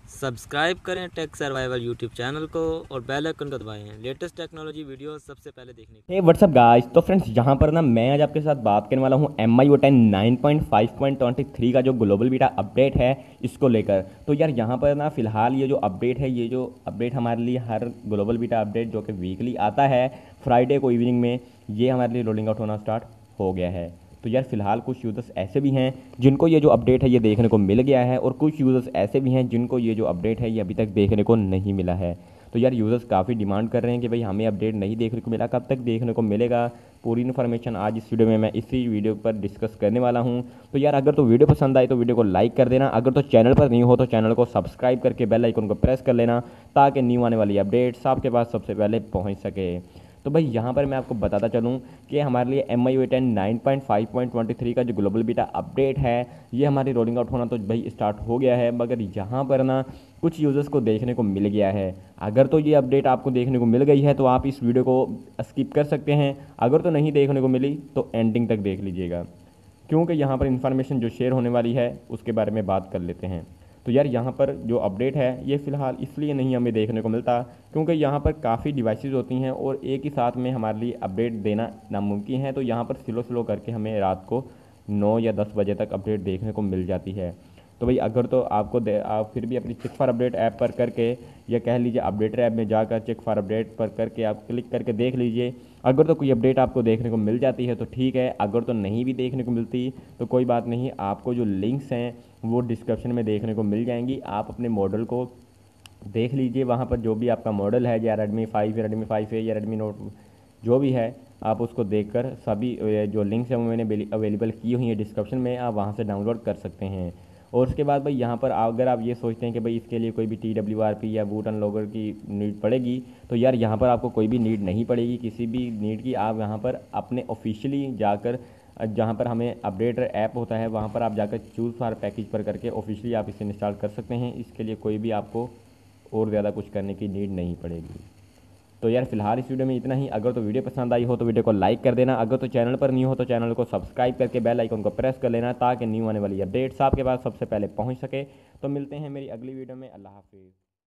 Subscribe करें take survival YouTube channel को और बेल आइकन को दबाएं लेटेस्ट टेक्नोलॉजी वीडियो सबसे पहले देखने के लिए। Hey what's up guys. तो फ्रेंड्स यहाँ पर ना मैं आज आपके साथ बात करने वाला हूँ MIO 10 9.5.23 का जो ग्लोबल बीटा अपडेट है इसको लेकर। तो यार यहाँ पर ना फिलहाल ये जो अपडेट है, ये जो अपडेट हमारे लिए हर ग्लोबल बीटा अपडेट जो कि वीकली आता है फ्राइडे को इवनिंग में, ये हमारे लिए रोलिंग आउट होना स्टार्ट हो गया है। तो यार फिलहाल कुछ यूज़र्स ऐसे भी हैं जिनको ये जो अपडेट है ये देखने को मिल गया है, और कुछ यूज़र्स ऐसे भी हैं जिनको ये जो अपडेट है ये अभी तक देखने को नहीं मिला है। तो यार यूज़र्स काफ़ी डिमांड कर रहे हैं कि भाई हमें अपडेट नहीं देखने को मिला, कब तक देखने को मिलेगा। पूरी इन्फॉर्मेशन आज इस वीडियो में मैं इसी वीडियो पर डिस्कस करने वाला हूं। तो यार अगर तो वीडियो पसंद आई तो वीडियो को लाइक कर देना, अगर तो चैनल पर नहीं हो तो चैनल को सब्सक्राइब करके बेल आइकन को प्रेस कर लेना ताकि न्यू आने वाली अपडेट्स आपके पास सबसे पहले पहुँच सके। तो भाई यहाँ पर मैं आपको बताता चलूँ कि हमारे लिए MIO 10 9.5.23 का जो ग्लोबल बीटा अपडेट है ये हमारी रोलिंग आउट होना तो भाई स्टार्ट हो गया है, मगर यहाँ पर ना कुछ यूज़र्स को देखने को मिल गया है। अगर तो ये अपडेट आपको देखने को मिल गई है तो आप इस वीडियो को स्किप कर सकते हैं, अगर तो नहीं देखने को मिली तो एंडिंग तक देख लीजिएगा, क्योंकि यहाँ पर इन्फॉर्मेशन जो शेयर होने वाली है उसके बारे में बात कर लेते हैं। तो यार यहाँ पर जो अपडेट है ये फ़िलहाल इसलिए नहीं हमें देखने को मिलता क्योंकि यहाँ पर काफ़ी डिवाइसेस होती हैं और एक ही साथ में हमारे लिए अपडेट देना नामुमकिन है। तो यहाँ पर स्लो स्लो करके हमें रात को 9 या 10 बजे तक अपडेट देखने को मिल जाती है। तो भाई अगर तो आप फिर भी अपनी चेक फॉर अपडेट ऐप पर करके या कह लीजिए अपडेटर ऐप में जाकर चेक फॉर अपडेट पर करके आप क्लिक करके देख लीजिए। अगर तो कोई अपडेट आपको देखने को मिल जाती है तो ठीक है, अगर तो नहीं भी देखने को मिलती तो कोई बात नहीं, आपको जो लिंक्स हैं वो डिस्क्रिप्शन में देखने को मिल जाएंगी। आप अपने मॉडल को देख लीजिए, वहाँ पर जो भी आपका मॉडल है या Redmi 5 या Redmi 5A या Redmi Note जो भी है, आप उसको देखकर सभी जो लिंक्स हैं वो मैंने अवेलेबल की हुई है डिस्क्रिप्शन में, आप वहाँ से डाउनलोड कर सकते हैं। और उसके बाद भाई यहाँ पर अगर आप ये सोचते हैं कि भाई इसके लिए कोई भी TWRP या बूट अनलॉकर की नीड पड़ेगी, तो यार यहाँ पर आपको कोई भी नीड नहीं पड़ेगी किसी भी नीड की। आप यहाँ पर अपने ऑफिशियली जाकर जहाँ पर हमें अपडेटर ऐप होता है वहाँ पर आप जाकर चूज़ फॉर पैकेज पर करके ऑफिशियली आप इसे इंस्टॉल कर सकते हैं। इसके लिए कोई भी आपको और ज़्यादा कुछ करने की नीड नहीं पड़ेगी। तो यार फिलहाल इस वीडियो में इतना ही। अगर तो वीडियो पसंद आई हो तो वीडियो को लाइक कर देना, अगर तो चैनल पर नहीं हो तो चैनल को सब्सक्राइब करके बेल आइकन को प्रेस कर लेना ताकि न्यू आने वाली अपडेट्स आपके पास सबसे पहले पहुंच सके। तो मिलते हैं मेरी अगली वीडियो में। अल्लाह हाफिज़।